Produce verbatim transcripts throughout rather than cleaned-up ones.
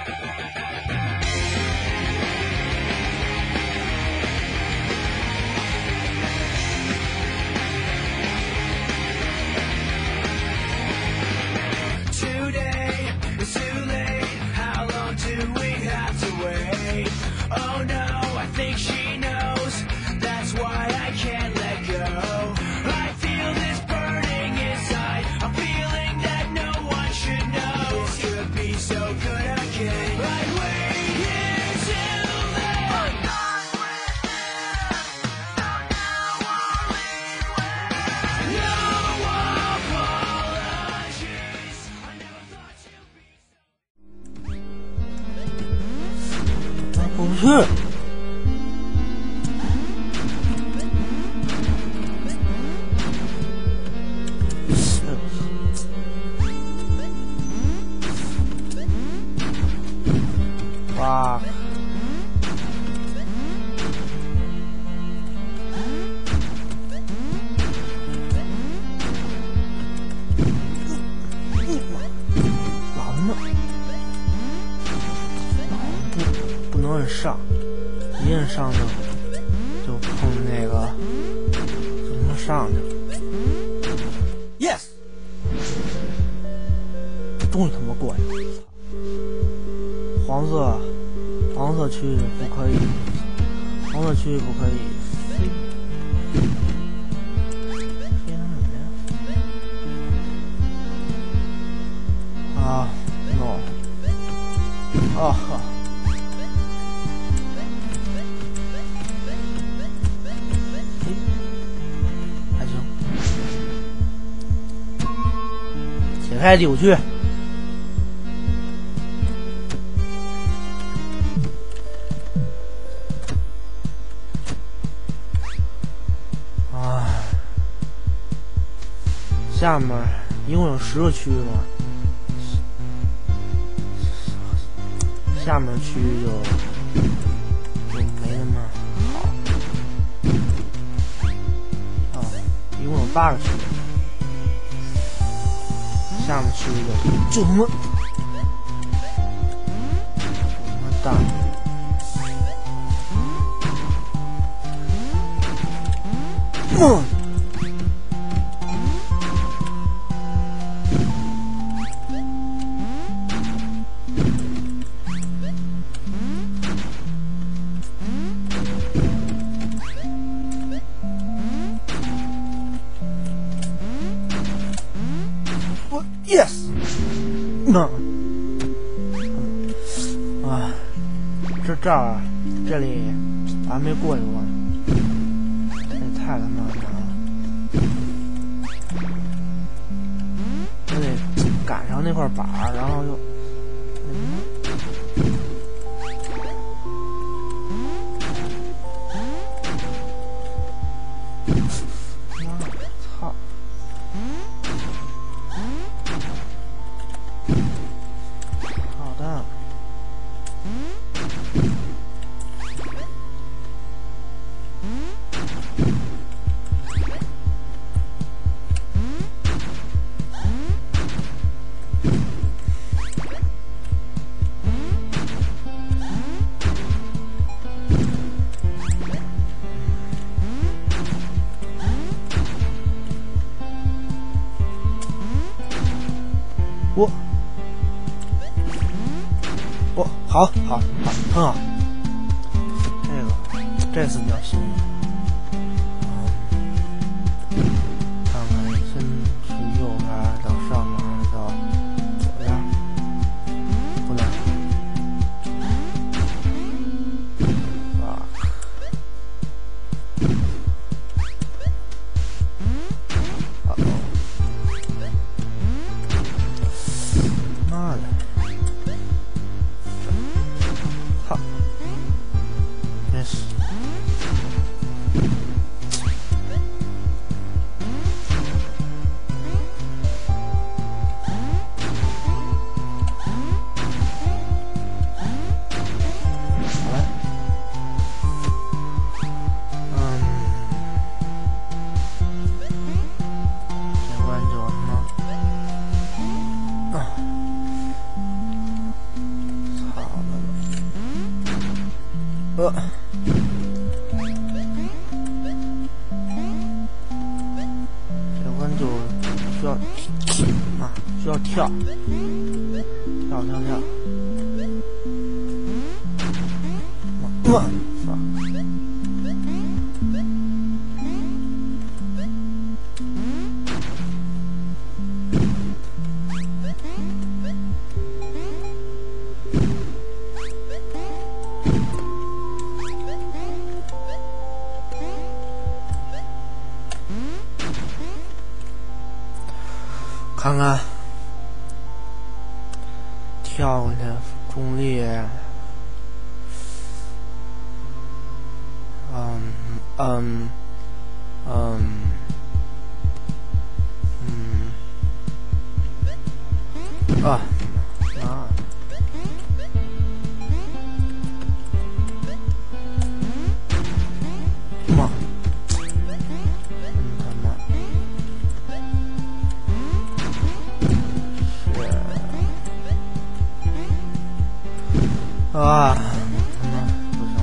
去！哇！老呢？不，不能摁上。一摁上呢，就碰那个，就能上去。Yes， 终于他妈过去了。黄色，黄色区域不可以，黄色区域不可以飞。飞成什么呀？啊 ，no， 哦呵。解开第五区，啊，下面一共有十个区域嘛，下面区域就就没那么好，啊，一共有八个区域。下面区域就就他妈他妈大，嗯，我 yes， 嗯，啊，这这儿这里我还没过去过呢，这也太他妈难了，我得赶上那块板儿，然后又，妈的，操！好的。我，我好好好，很好。这个这次比较幸运。嗯，看看先去右边到上面到左边，不能。啊！啊哦！妈的！操！真是。好嘞。嗯。 需要啊，需要跳，跳跳跳。哇！啊！看看，跳过去，重力，嗯嗯嗯嗯啊啊！妈！啊，他妈不行！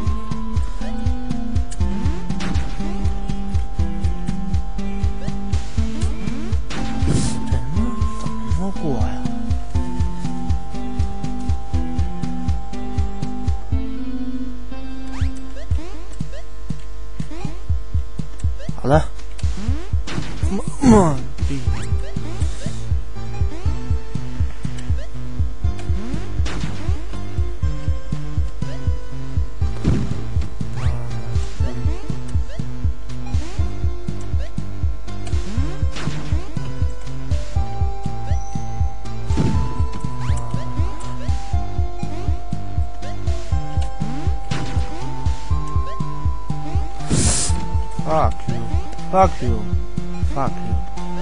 这他妈怎么过呀？好的，妈妈逼！Fuck you, fuck you, fuck you.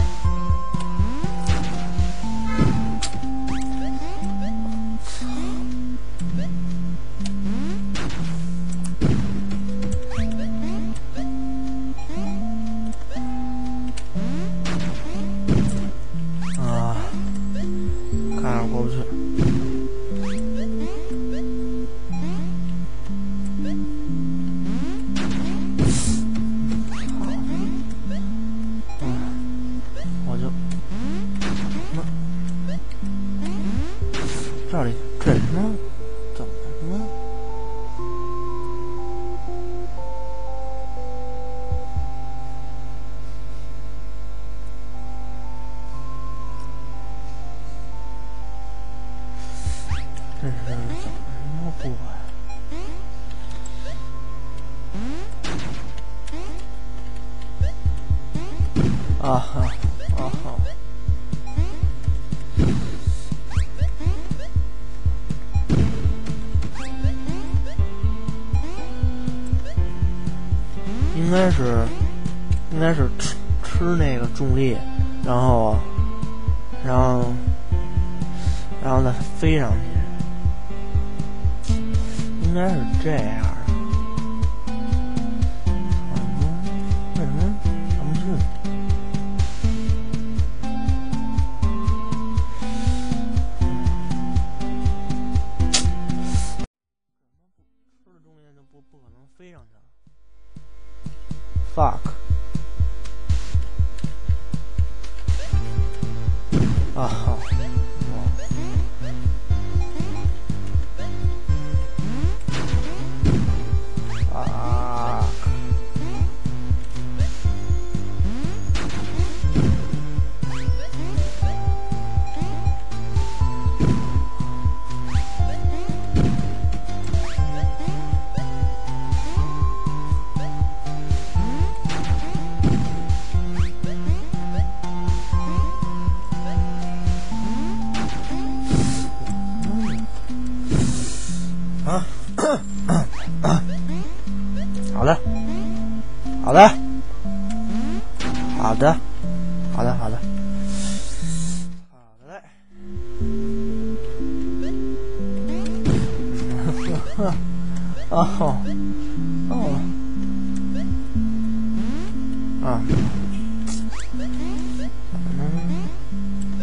啊，看着过不去。这里这什么？怎么什么？这是怎么过呀？啊哈啊哈！应该是，应该是吃吃那个重力，然后，然后，然后再飞上去，应该是这样的。为什么上不去？吃了重力就不不可能飞上去了。Fuck 啊好，啊，啊，好的，好的，好的，好的，好的，好的嘞。哦哦啊，嗯